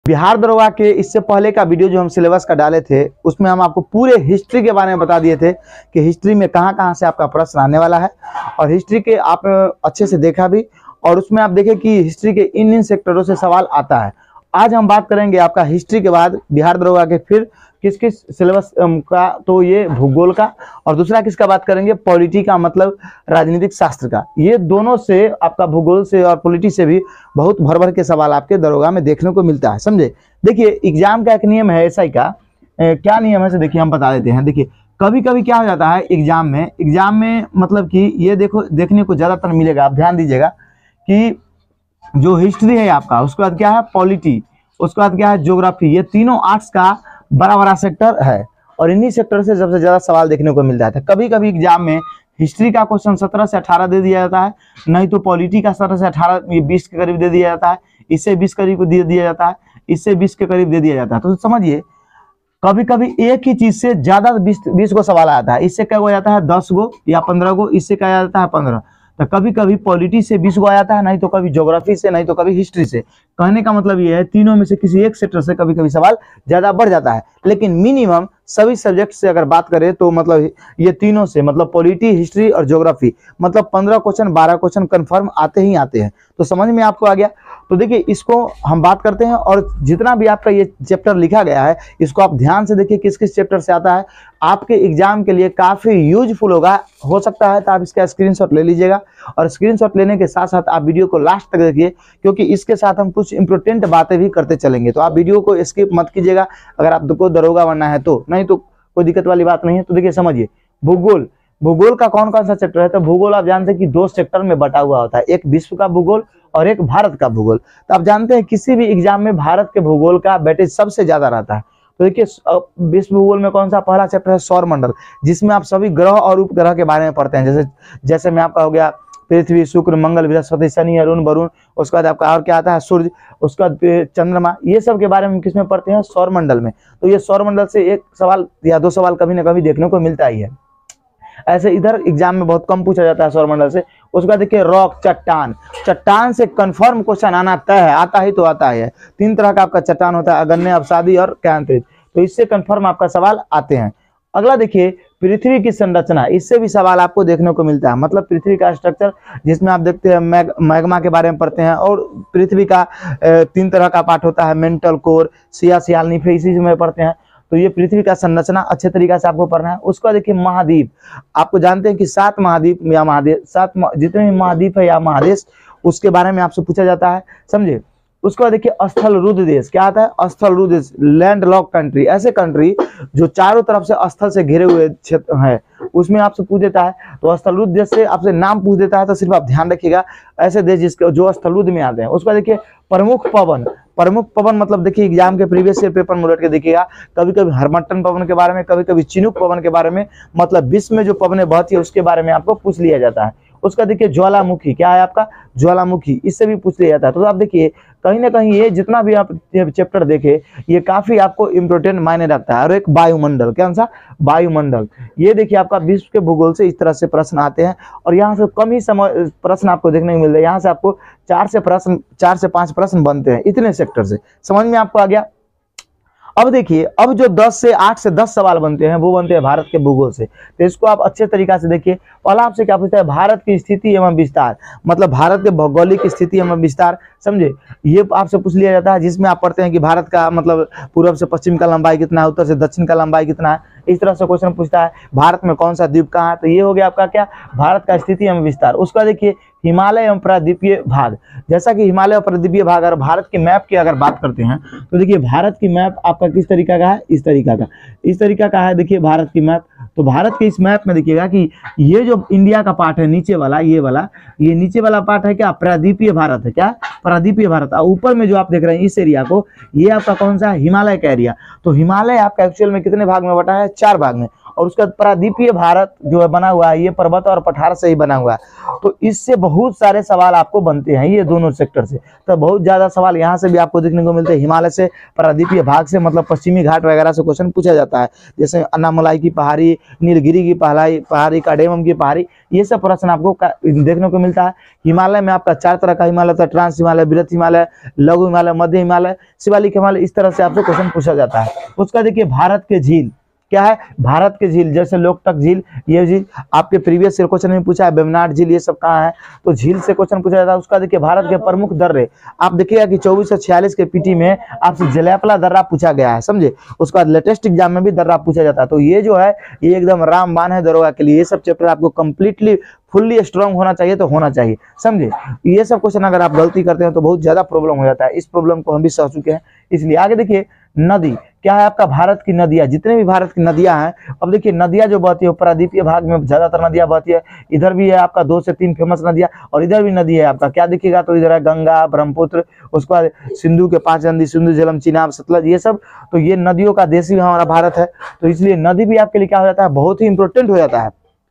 बिहार दरोगा के इससे पहले का वीडियो जो हम सिलेबस का डाले थे उसमें हम आपको पूरे हिस्ट्री के बारे में बता दिए थे कि हिस्ट्री में कहाँ कहाँ से आपका प्रश्न आने वाला है, और हिस्ट्री के आप अच्छे से देखा भी, और उसमें आप देखें कि हिस्ट्री के इन सेक्टरों से सवाल आता है। आज हम बात करेंगे आपका हिस्ट्री के बाद बिहार दरोगा के फिर किस किस सिलेबस का, तो ये भूगोल का, और दूसरा किसका बात करेंगे, पॉलिटी का, मतलब राजनीतिक शास्त्र का। ये दोनों से आपका भूगोल से और पॉलिटी से भी बहुत भर भर के सवाल आपके दरोगा में देखने को मिलता है, समझे। देखिए एग्जाम का एक नियम है एसआई का, क्या नियम है से देखिए हम बता देते हैं। देखिए कभी कभी क्या हो जाता है एग्जाम में मतलब कि ये देखो देखने को ज्यादातर मिलेगा, आप ध्यान दीजिएगा कि जो हिस्ट्री है आपका, उसके बाद क्या है पॉलिटी, उसके बाद क्या है ज्योग्राफी, ये तीनों आर्ट्स का बड़ा बड़ा सेक्टर है, और इन्हीं सेक्टर से सबसे ज्यादा सवाल देखने को मिलता है। कभी कभी एग्जाम में हिस्ट्री का क्वेश्चन 17 से 18 दे दिया जाता है, नहीं तो पॉलिटी का 17 से 18 20 के करीब दे दिया जाता है, इससे 20 करीब दे दिया जाता है, इससे 20 के करीब दे दिया जाता है। तो समझिए कभी कभी एक ही चीज से ज्यादा 20 को सवाल आता है, इससे क्या हो जाता है 10 गो या 15 गो, इससे क्या आ जाता है 15। तो कभी कभी पॉलिटी से 20 गो आ जाता है, नहीं तो कभी ज्योग्राफी से, नहीं तो कभी हिस्ट्री से। कहने का मतलब ये है तीनों में से किसी एक सेक्टर से कभी कभी सवाल ज्यादा बढ़ जाता है, लेकिन मिनिमम सभी सब्जेक्ट से अगर बात करें तो मतलब ये तीनों से, मतलब पॉलिटी, हिस्ट्री और ज्योग्राफी, मतलब 15 क्वेश्चन 12 क्वेश्चन कंफर्म आते ही आते हैं। तो समझ में आपको आ गया। तो देखिए इसको हम बात करते हैं, और जितना भी आपका ये चैप्टर लिखा गया है इसको आप ध्यान से देखिए किस किस चैप्टर से आता है, आपके एग्जाम के लिए काफी यूजफुल होगा। हो सकता है तो आप इसका स्क्रीनशॉट ले लीजिएगा, और स्क्रीनशॉट लेने के साथ साथ आप वीडियो को लास्ट तक देखिए, क्योंकि इसके साथ हम कुछ इंपॉर्टेंट बातें भी करते चलेंगे। तो आप वीडियो को स्किप मत कीजिएगा अगर आपको दरोगा बनना है तो, नहीं तो कोई दिक्कत वाली बात नहीं है। तो देखिए समझिए भूगोल, भूगोल का कौन कौन सा चैप्टर है। तो भूगोल आप जानते हैं कि 2 सेक्टर में बटा हुआ होता है, एक विश्व का भूगोल और एक भारत का भूगोल। तो आप जानते हैं किसी भी एग्जाम में भारत के भूगोल का वेटेज सबसे ज्यादा रहता है। तो देखिए विश्व भूगोल में कौन सा पहला चैप्टर है, सौर मंडल, जिसमें आप सभी ग्रह और उपग्रह के बारे में पढ़ते हैं। जैसे में आपका हो गया पृथ्वी, शुक्र, मंगल, बृहस्पति, शनि, अरुण, वरुण, उसके बाद आपका और क्या आता है सूर्य, उसके बाद चंद्रमा, ये सब के बारे में किसमें पढ़ते हैं, सौर मंडल में। तो ये सौर मंडल से एक सवाल या 2 सवाल कभी ना कभी देखने को मिलता ही है। ऐसे इधर एग्जाम में बहुत कम पूछा जाता है सौर मंडल से। उसके बाद देखिए रॉक, चट्टान, चट्टान से कंफर्म क्वेश्चन आना तय है, आता ही तो आता है। 3 तरह का आपका चट्टान होता है, अगन्य, अवसादी और कैंत्रित। तो इससे कंफर्म आपका सवाल आते हैं। अगला देखिए पृथ्वी की संरचना, इससे भी सवाल आपको देखने को मिलता है, मतलब पृथ्वी का स्ट्रक्चर, जिसमें आप देखते हैं मैग्मा के बारे में पढ़ते हैं, और पृथ्वी का 3 तरह का पार्ट होता है, मेंटल कोर, सियाल नीफे, इसी में पढ़ते हैं। तो ये पृथ्वी का संरचना अच्छे तरीके से आपको पढ़ना है। उसका देखिए महाद्वीप, आपको जानते हैं कि 7 महाद्वीप या महादेश, 7 जितने भी महाद्वीप है या महादेश, उसके बारे में आपसे पूछा जाता है, समझे। उसके बाद देखिए स्थल रुद्ध देश, क्या आता है, स्थल रुद्ध देश, लैंड लॉक कंट्री, ऐसे कंट्री जो चारों तरफ से स्थल से घिरे हुए क्षेत्र है, उसमें आपसे पूछ देता है। तो स्थल रुद्ध देश से आपसे नाम पूछ देता है, तो सिर्फ आप ध्यान रखिएगा ऐसे देश जिसके जो स्थल रुद्ध में आते हैं। उसका देखिए प्रमुख पवन, प्रमुख पवन मतलब देखिए एग्जाम के प्रीवियस ईयर पेपर में उलट के देखिएगा, कभी कभी हरमट्टन पवन के बारे में, कभी कभी चिनुक पवन के बारे में, मतलब विश्व में जो पवनें बहती है उसके बारे में आपको पूछ लिया जाता है। उसका देखिए ज्वालामुखी, क्या है आपका ज्वालामुखी, इससे भी पूछ लिया जाता है। तो आप देखिए कहीं ना कहीं ये जितना भी आप चैप्टर देखे ये काफी आपको इम्पोर्टेंट मायने रखता है। और एक वायुमंडल, कौन सा, वायुमंडल, ये देखिए आपका विश्व के भूगोल से इस तरह से प्रश्न आते हैं, और यहाँ से कम ही समय प्रश्न आपको देखने को मिलते हैं। यहाँ से आपको 4 से 5 प्रश्न बनते हैं इतने सेक्टर से। समझ में आपको आ गया। अब देखिए अब जो 8 से 10 सवाल बनते हैं वो बनते हैं भारत के भूगोल से। तो इसको आप अच्छे तरीका से देखिए। पहला आपसे क्या पूछता है, भारत की स्थिति एवं विस्तार, मतलब भारत के भौगोलिक स्थिति एवं विस्तार, समझे, ये आपसे पूछ लिया जाता है। जिसमें आप पढ़ते हैं कि भारत का मतलब पूर्व से पश्चिम का लंबाई कितना है, उत्तर से दक्षिण का लंबाई कितना है, इस तरह से क्वेश्चन पूछता है। भारत में कौन सा द्वीप कहाँ है, तो ये हो गया आपका क्या, भारत का स्थिति एवं विस्तार। उसका देखिए हिमालय एवं प्रायद्वीपीय भाग, जैसा कि हिमालय और प्रायद्वीपीय भाग, अगर भारत के मैप की अगर बात करते हैं तो देखिए भारत की मैप आपका किस तरीका का है, इस तरीका का है। देखिए भारत की मैप, तो भारत के इस मैप में देखिएगा कि ये जो इंडिया का पार्ट है नीचे वाला, ये नीचे वाला पार्ट है क्या, प्रायद्वीपीय भारत है, क्या प्रायद्वीपीय भारत। और ऊपर में जो आप देख रहे हैं इस एरिया को, ये आपका कौन सा, हिमालय का एरिया। तो हिमालय आपका एक्चुअल में कितने भाग में बटा है, 4 भाग में। और उसका प्रायद्वीपीय भारत जो है बना हुआ है, ये पर्वत और पठार से ही बना हुआ है। तो इससे बहुत सारे सवाल आपको बनते हैं ये दोनों सेक्टर से। तो बहुत ज्यादा सवाल यहाँ से भी आपको देखने को मिलते हैं। हिमालय से, प्रायद्वीपीय भाग से, मतलब पश्चिमी घाट वगैरह से क्वेश्चन पूछा जाता है, जैसे अन्नामलाई की पहाड़ी, नीलगिरी की पहाड़ी, काडेमम की पहाड़ी, ये सब प्रश्न आपको देखने को मिलता है। हिमालय में आपका 4 तरह का हिमालय होता है, ट्रांस हिमालय, बृहत हिमालय, लघु हिमालय, मध्य हिमालय, शिवालिक हिमालय, इस तरह से आपसे क्वेश्चन पूछा जाता है। उसका देखिए भारत के झील क्या है, भारत के झील जैसे लोकटक झील, ये झील आपके प्रीवियस ईयर क्वेश्चन में पूछा है, वेम्बनाड झील, ये सब कहाँ है, तो झील से क्वेश्चन पूछा जाता है। उसका देखिए भारत के प्रमुख दर्रे, आप देखिएगा कि 2446 के पीटी में आपसे जलैपला दर्रा पूछा गया है, समझे। उसके बाद लेटेस्ट एग्जाम में भी दर्रा पूछा जाता है। तो ये जो है ये एकदम रामबाण है दरोगा के लिए। ये सब चैप्टर आपको कंप्लीटली फुल्ली स्ट्रांग होना चाहिए, तो होना चाहिए, समझे। ये सब क्वेश्चन अगर आप गलती करते हैं तो बहुत ज्यादा प्रॉब्लम हो जाता है। इस प्रॉब्लम को हम भी सह चुके हैं। इसलिए आगे देखिए, नदी क्या है आपका, भारत की नदियां, जितने भी भारत की नदियां हैं। अब देखिए नदियां जो बहती है प्रायद्वीपीय भाग में ज्यादातर नदियां बहती है। इधर भी है आपका 2 से 3 फेमस नदियां, और इधर भी नदी है आपका, क्या देखिएगा तो इधर है गंगा, ब्रह्मपुत्र, उसके बाद सिंधु के 5 नदी, सिंधु, झेलम, चिनाब, सतलज, ये सब। तो ये नदियों का देश भी हमारा भारत है। तो इसलिए नदी भी आपके लिए क्या हो जाता है, बहुत ही इंपॉर्टेंट हो जाता है।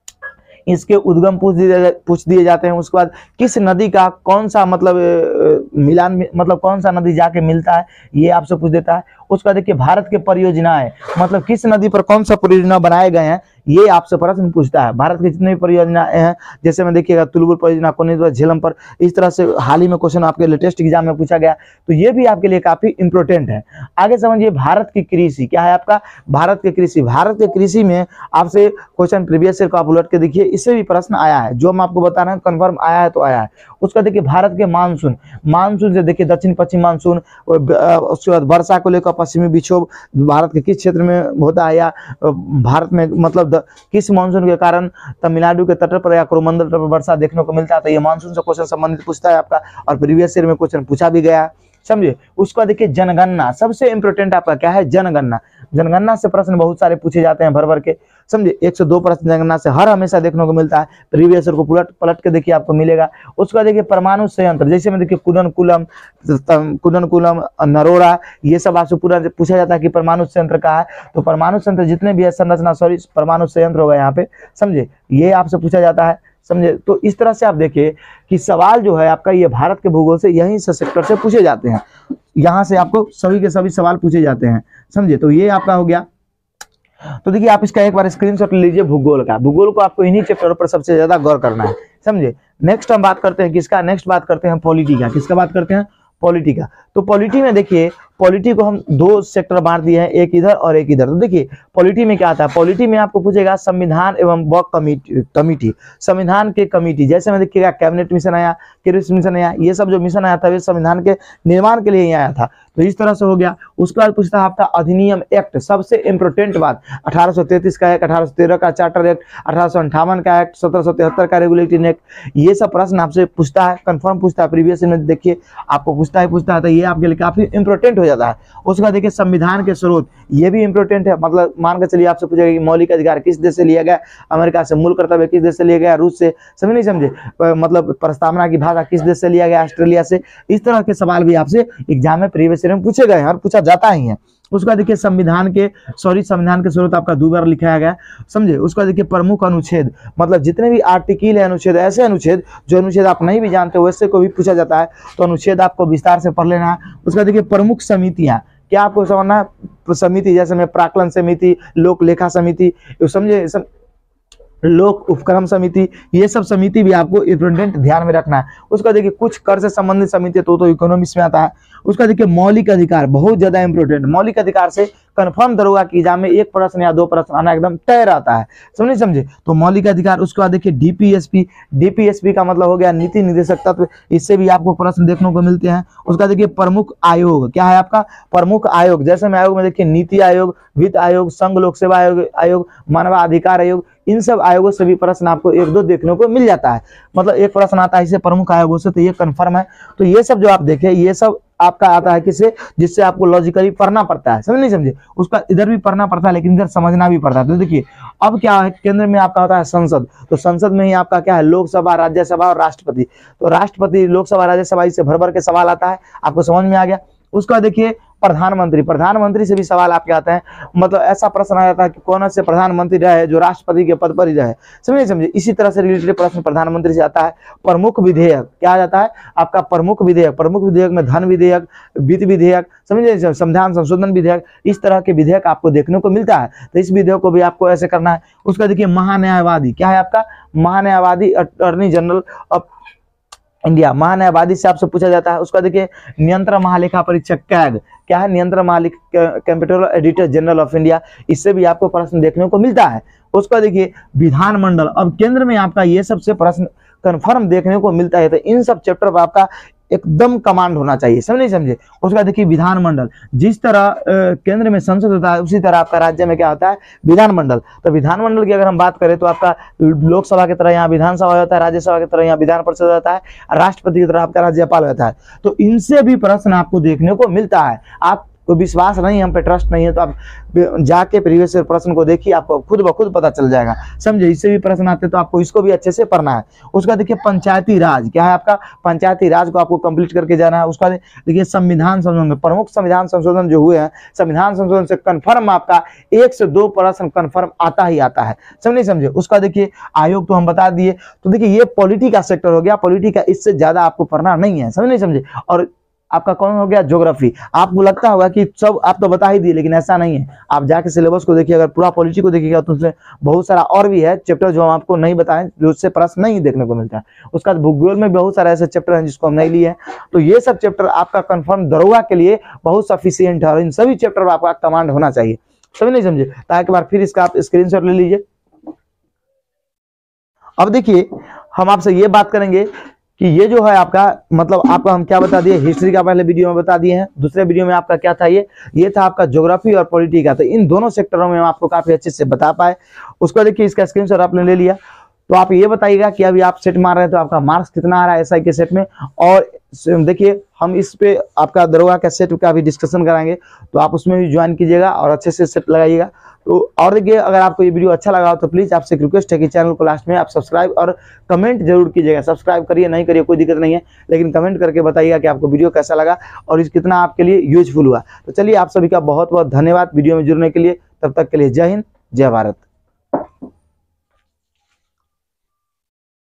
इसके उद्गम पूछ दिए जाते हैं। उसके बाद किस नदी का कौन सा मतलब मिलान, मतलब कौन सा नदी जाके मिलता है, ये आपसे पूछ देता है। उसका देखिए भारत के परियोजनाएं, मतलब किस नदी पर कौन सा परियोजना बनाए गए हैं, ये आपसे प्रश्न पूछता है। भारत के जितने भी परियोजनाएं हैं, जैसे में देखिएगा तुलबुल परियोजना, कोनिद्वर, झेलम पर, इस तरह से हाल ही में क्वेश्चन आपके लेटेस्ट एग्जाम में पूछा गया। तो ये भी आपके लिए काफी इंपॉर्टेंट है। आगे समझिए भारत की कृषि क्या है आपका, भारत की कृषि। भारत के कृषि में आपसे क्वेश्चन प्रीवियस ईयर को आप उलट के देखिए, इससे भी प्रश्न आया है। जो हम आपको बता रहे हैं कंफर्म आया है तो आया है। उसका देखिए भारत के मानसून, मानसून से देखिए दक्षिण पश्चिम मानसून, उसके बाद वर्षा को लेकर पश्चिमी विक्षोभ भारत के किस क्षेत्र में होता है, या भारत में मतलब किस मानसून के कारण तमिलनाडु के तट पर या कोरोमंडल तट पर वर्षा देखने को मिलता है। तो ये मानसून से क्वेश्चन संबंधित पूछता है आपका, और प्रीवियस ईयर में क्वेश्चन पूछा भी गया है, समझे। उसका देखिए जनगणना, सबसे इंपॉर्टेंट आपका क्या है, जनगणना। जनगणना से प्रश्न बहुत सारे पूछे जाते हैं भर भर के, समझे। 102 प्रश्न जनगणना से हर हमेशा देखने को मिलता है। प्रीवियस ईयर को पलट के देखिए आपको मिलेगा। उसका देखिए परमाणु संयंत्र, जैसे में देखिए कुदनकुलम, नरोरा, ये सब आपसे पूरा पूछा जाता है कि परमाणु संयंत्र का है। तो परमाणु संयंत्र जितने भी है संरचना, सॉरी परमाणु संयंत्र होगा यहाँ पे, समझे, ये आपसे पूछा जाता है, समझे। तो इस तरह से आप देखिए कि सवाल जो है आपका ये भारत के भूगोल से यहीं से सेक्टर से पूछे जाते हैं। यहाँ से आपको सभी के सभी सवाल पूछे जाते हैं, समझे। तो ये आपका हो गया। तो देखिए आप इसका एक बार स्क्रीनशॉट लीजिए भूगोल का। भूगोल को आपको इन्हीं चैप्टरों पर सबसे ज्यादा गौर करना है, समझे। नेक्स्ट हम बात करते हैं किसका, नेक्स्ट बात करते हैं पॉलिटी का। किसका बात करते हैं, पॉलिटी का। तो पॉलिटी में देखिए, पॉलिटी को हम 2 सेक्टर बांट दिए हैं, एक इधर और एक इधर। तो देखिए पॉलिटी में क्या आता है, पॉलिटी में आपको पूछेगा संविधान एवं वर्क कमेटी, संविधान के कमेटी। जैसे में देखिएगा कैबिनेट मिशन आया, क्रिस मिशन आया, ये सब जो मिशन आया था वे संविधान के निर्माण के लिए ही आया था। तो इस तरह से हो गया। उसके बाद पूछता है आपका अधिनियम एक्ट, सबसे इंपॉर्टेंट बात, 1833 का एक्ट, 1813 का चार्टर एक्ट, 1858 का एक्ट, 1773 का रेगुलेटिंग एक्ट, ये सब प्रश्न आपसे पूछता है, कंफर्म पूछता है। प्रीवियस में देखिए आपको पूछता है, तो ये आपके लिए काफी इंपॉर्टेंट हो जाता है। उसका देखिए संविधान के स्रोत, ये भी इंपॉर्टेंट है। मतलब मान के चलिए आपसे पूछेगा कि मौलिक अधिकार किस देश से लिया गया, अमेरिका से। मूल कर्तव्य किस देश से लिया गया, रूस से। समझ नहीं समझे। मतलब प्रस्तावना की भाषा किस देश से लिया गया, ऑस्ट्रेलिया से। इस तरह के सवाल भी आपसे एग्जाम में प्रीवियस ईयर में पूछे गए हैं और पूछा जाता ही है। उसका देखिए संविधान के स्रोत आपका 2 बार लिखाया गया, समझे। उसका देखिए प्रमुख अनुच्छेद, मतलब जितने भी आर्टिकल है, अनुच्छेद, ऐसे अनुच्छेद जो अनुच्छेद आप नहीं भी जानते हो वैसे को भी पूछा जाता है। तो अनुच्छेद आपको विस्तार से पढ़ लेना है। उसका देखिए प्रमुख समितियां, क्या आपको समझना है, समिति जैसे में प्राक्कलन समिति, लोक लेखा समिति, समझे, लोक उपक्रम समिति, ये सब समिति भी आपको इंपॉर्टेंट ध्यान में रखना है। उसका देखिए कुछ कर से संबंधित समिति तो इकोनॉमिक्स में आता है। उसका देखिए मौलिक अधिकार, बहुत ज्यादा इंपॉर्टेंट। मौलिक अधिकार से कंफर्म दरोगा की एग्जाम में 1 प्रश्न या 2 प्रश्न आना एकदम तय रहता है, समझे। तो मौलिक अधिकार। उसके बाद देखिए डीपीएसपी, डीपीएसपी का मतलब हो गया नीति निर्देशक तत्व, इससे भी आपको प्रश्न देखने को मिलते हैं। उसका देखिए प्रमुख आयोग, क्या है आपका प्रमुख आयोग, जैसे में आयोग में देखिए नीति आयोग, वित्त आयोग, संघ लोक सेवा आयोग, मानवाधिकार आयोग, इन सब आयोगों से भी प्रश्न आपको 1-2 देखने को मिल जाता है। मतलब एक प्रश्न आता है इसे प्रमुख आयोगों से, तो ये कंफर्म है। तो ये सब जो आप देखें, ये सब आपका आता है किससे, जिससे आपको लॉजिकली पढ़ना पड़ता है, समझ नहीं समझे। उसका इधर भी पढ़ना पड़ता है लेकिन इधर समझना भी पड़ता है। तो देखिए अब क्या है, केंद्र में आपका होता है संसद। तो संसद में ही आपका क्या है, लोकसभा, राज्यसभा और राष्ट्रपति। तो राष्ट्रपति, लोकसभा, राज्यसभा, इससे भर भर के सवाल आता है, आपको समझ में आ गया। उसका देखिए प्रधानमंत्री, प्रधानमंत्री से भी सवाल आपके आते हैं, मतलब ऐसा प्रश्न आ जाता है कि कौन से प्रधानमंत्री रहे जो राष्ट्रपति के पद पर ही रहे, समझे। इसी तरह से रिलेटेड प्रश्न प्रधानमंत्री से आता है। प्रमुख विधेयक क्या आ जाता है आपका, प्रमुख विधेयक, प्रमुख विधेयक में धन विधेयक, वित्त विधेयक, समझे, संविधान संशोधन विधेयक, इस तरह के विधेयक आपको देखने को मिलता है। तो इस विधेयक को भी आपको ऐसे करना है। उसका देखिए महान्यायवादी क्या है आपका, महान्यायवादी अटॉर्नी जनरल ऑफ इंडिया, महान्यायवादी से आपसे पूछा जाता है। उसका देखिए नियंत्रण महालेखा परीक्षक कैग क्या है, नियंत्रण महालेखा comptroller auditor general of India, इससे भी आपको प्रश्न देखने को मिलता है। उसका देखिए विधानमंडल, अब केंद्र में आपका ये सबसे प्रश्न कन्फर्म देखने को मिलता है। तो इन सब चैप्टर पर आपका एकदम कमांड होना चाहिए, समझे। उसका देखिए विधानमंडल, जिस तरह केंद्र में संसद होता है उसी तरह आपका राज्य में क्या होता है, विधानमंडल। तो विधानमंडल की अगर हम बात करें तो आपका लोकसभा की तरह यहाँ विधानसभा होता है, राज्यसभा की तरह यहाँ विधान परिषद होता है, राष्ट्रपति की तरह आपका राज्यपाल होता है। तो इनसे भी प्रश्न आपको देखने को मिलता है। आप को विश्वास नहीं, हम पे ट्रस्ट नहीं है तो आप जाके प्रीवियस प्रश्न को देखिए, आपको खुद ब खुद पता चल जाएगा, समझे। इससे भी प्रश्न आते तो आपको इसको भी अच्छे से पढ़ना है। उसका देखिए पंचायती राज क्या है आपका, पंचायती राज को आपको कंप्लीट करके जाना है। उसका देखिए संविधान संशोधन, प्रमुख संविधान संशोधन जो हुए हैं, संविधान संशोधन से कन्फर्म आपका 1 से 2 प्रश्न कन्फर्म आता ही आता है, समझे। उसका देखिए आयोग तो हम बता दिए। तो देखिए ये पॉलिटी का सेक्टर हो गया, पॉलिटी का, इससे ज्यादा आपको पढ़ना नहीं है, समझे। और आपका कौन हो गया, ज्योग्राफी। आपको लगता होगा कि सब आप तो बता ही दिए, लेकिन ऐसा नहीं है। आप जाके सिलेबस को देखिए, अगर पूरा पॉलिटी को देखिएगा तो उसमें बहुत सारा और भी है चैप्टर जो हम आपको नहीं बताएं, जो उससे प्रश्न नहीं देखने को मिलता है। उसका भूगोल में बहुत सारे ऐसे चैप्टर हैं जिसको हम नहीं लिए हैं। तो ये सब चैप्टर आपका कंफर्म दरोगा के लिए बहुत सफिशियंट है और इन सभी चैप्टर पर आपका कमांड होना चाहिए, समझे। तो एक बार फिर इसका आप स्क्रीनशॉट ले लीजिए। अब देखिए हम आपसे ये बात करेंगे कि ये जो है आपका, मतलब आपका हम क्या बता दिए, हिस्ट्री का पहले वीडियो में बता दिए हैं, दूसरे वीडियो में आपका क्या था, ये था आपका ज्योग्राफी और पॉलिटी का। तो इन दोनों सेक्टरों में हम आपको काफी अच्छे से बता पाए। उसको देखिए इसका स्क्रीनशॉट आपने ले लिया। तो आप ये बताइएगा कि अभी आप सेट मार रहे हैं तो आपका मार्क्स कितना आ रहा है एसआई के सेट में। और देखिए हम इस पे आपका दरोगा का सेट का भी डिस्कशन कराएंगे, तो आप उसमें भी ज्वाइन कीजिएगा और अच्छे से सेट लगाइएगा। तो और देखिए अगर आपको ये वीडियो अच्छा लगा हो तो प्लीज़ आपसे एक रिक्वेस्ट है कि चैनल को लास्ट में आप सब्सक्राइब और कमेंट जरूर कीजिएगा। सब्सक्राइब करिए नहीं करिए कोई दिक्कत नहीं है, लेकिन कमेंट करके बताइएगा कि आपको वीडियो कैसा लगा और इस कितना आपके लिए यूजफुल हुआ। तो चलिए आप सभी का बहुत बहुत धन्यवाद वीडियो में जुड़ने के लिए। तब तक के लिए जय हिंद, जय भारत।